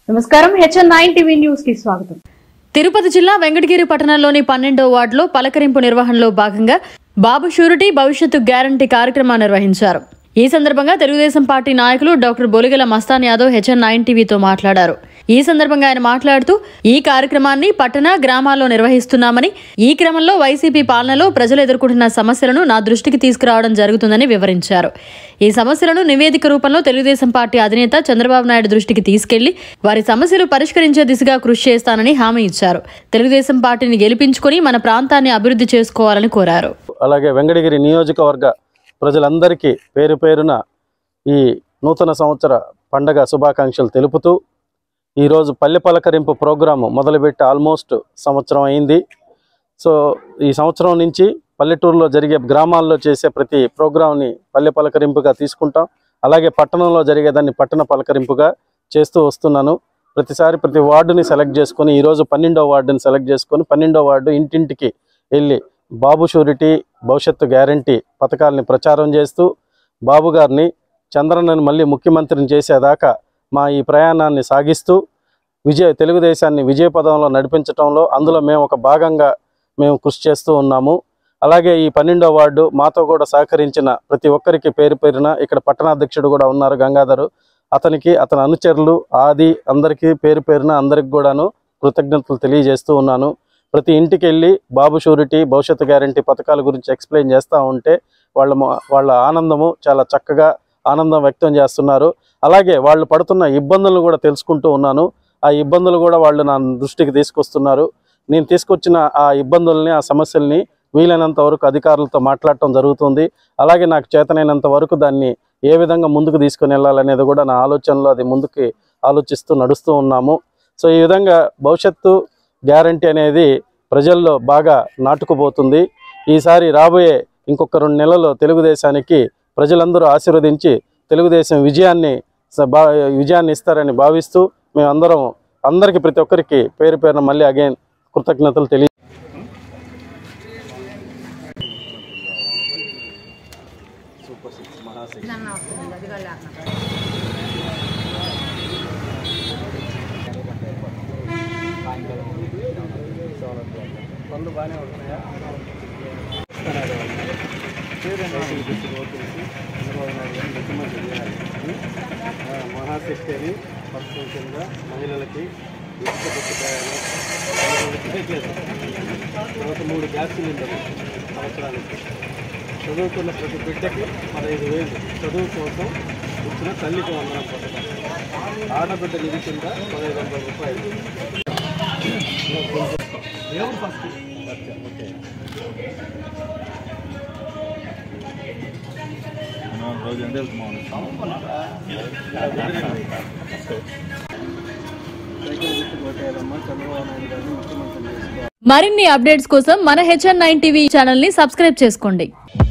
నమస్కారం HN9 TV news కి స్వాగతం. తిరుపతి జిల్లా వెంకటగిరి పట్టణంలోని 12వ వార్డులో పలకరింపు నిర్వహణలో భాగంగా బాబు షూరిటీ భవిష్యత్తు గ్యారంటీ కార్యక్రమాన్ని నిర్వహించారు. ఈ సందర్భంగా తెలుగుదేశం పార్టీ నాయకులు డాక్టర్ బొలిగల మస్తాన్ యాదవ్ HN9 టీవీతో మాట్లాడారు. ఈ సందర్భంగా ఆయన మాట్లాడుతూ ఈ కార్యక్రమాన్ని పట్టణ గ్రామాల్లో నిర్వహిస్తున్నామని, ఈ క్రమంలో వైసీపీ పాలనలో ప్రజలు ఎదుర్కొంటున్న సమస్యలను నా దృష్టికి తీసుకురావడం జరుగుతుందని వివరించారు. ఈ సమస్యలను నివేదిక రూపంలో తెలుగుదేశం పార్టీ అధినేత చంద్రబాబు నాయుడు దృష్టికి తీసుకెళ్లి వారి సమస్యలు పరిష్కరించే దిశగా కృషి చేస్తానని హామీ ఇచ్చారు. తెలుగుదేశం పార్టీని గెలిపించుకొని మన ప్రాంతాన్ని అభివృద్ధి చేసుకోవాలని కోరారు. అలాగే వెంకటగిరి నియోజకవర్గ ప్రజలందరికీ పేరు పేరున ఈ నూతన సంవత్సర పండగ శుభాకాంక్షలు తెలుపుతూ ఈరోజు పల్లె పలకరింపు ప్రోగ్రాము మొదలుపెట్టి ఆల్మోస్ట్ సంవత్సరం అయింది. సో ఈ సంవత్సరం నుంచి పల్లెటూరులో జరిగే గ్రామాల్లో చేసే ప్రతి ప్రోగ్రామ్ని పల్లె పలకరింపుగా తీసుకుంటాం. అలాగే పట్టణంలో జరిగేదాన్ని పట్టణ పలకరింపుగా చేస్తూ వస్తున్నాను. ప్రతిసారి ప్రతి వార్డుని సెలెక్ట్ చేసుకొని ఈరోజు 12వ వార్డుని సెలెక్ట్ చేసుకొని 12వ వార్డు ఇంటింటికి వెళ్ళి బాబు షూరిటీ భవిష్యత్తు గ్యారంటీ పథకాలని ప్రచారం చేస్తూ బాబు గారిని చంద్రన్నని మళ్ళీ ముఖ్యమంత్రిని చేసేదాకా మా ఈ ప్రయాణాన్ని సాగిస్తూ తెలుగుదేశాన్ని విజయపదంలో నడిపించడంలో అందులో మేము ఒక భాగంగా మేము కృషి చేస్తూ ఉన్నాము. అలాగే ఈ 12వ వార్డు మాతో కూడా సహకరించిన ప్రతి ఒక్కరికి పేరు పేరున ఇక్కడ పట్టణాధ్యక్షుడు కూడా ఉన్నారు గంగాధరు, అతనికి అతని అనుచరులు ఆది అందరికీ పేరు పేరున అందరికి కూడాను కృతజ్ఞతలు తెలియజేస్తూ ఉన్నాను. ప్రతి ఇంటికి వెళ్ళి బాబు షూరిటీ భవిష్యత్తు గ్యారంటీ పథకాల గురించి ఎక్స్ప్లెయిన్ చేస్తూ ఉంటే వాళ్ళ ఆనందము చాలా చక్కగా ఆనందం వ్యక్తం చేస్తున్నారు. అలాగే వాళ్ళు పడుతున్న ఇబ్బందులను కూడా తెలుసుకుంటూ ఉన్నాను. ఆ ఇబ్బందులు కూడా వాళ్ళు నా దృష్టికి తీసుకొస్తున్నారు. నేను తీసుకొచ్చిన ఆ ఇబ్బందుల్ని ఆ సమస్యల్ని వీలైనంత వరకు అధికారులతో మాట్లాడటం జరుగుతుంది. అలాగే నాకు చేతనైనంత వరకు దాన్ని ఏ విధంగా ముందుకు తీసుకుని వెళ్ళాలనేది కూడా నా ఆలోచనలో అది ముందుకి ఆలోచిస్తూ నడుస్తూ ఉన్నాము. సో ఈ విధంగా భవిష్యత్తు గ్యారంటీ అనేది ప్రజల్లో బాగా నాటుకుపోతుంది. ఈసారి రాబోయే ఇంకొక 2 నెలల్లో తెలుగుదేశానికి ప్రజలందరూ ఆశీర్వదించి తెలుగుదేశం విజయాన్ని ఇస్తారని భావిస్తూ మేమందరం అందరికీ ప్రతి ఒక్కరికి పేరు పేరున మళ్ళీ అగైన్ కృతజ్ఞతలు తెలియ పనులు బాగానే ఉంటున్నాయా? మహాశక్తి అని పథకంగా మహిళలకి తర్వాత 3 గ్యాస్ సిలిండర్లు సంవత్సరానికి, చదువుకున్న ప్రతి బిడ్డకి 15,000 చదువు కోసం ఇచ్చిన తల్లికి వందనం పథకం, ఆడబిడ్డ నిధి కింద 1,500 రూపాయలు. మరిన్ని అప్డేట్స్ కోసం మన HN9 టీవీ ఛానల్ ని సబ్స్క్రైబ్ చేసుకోండి.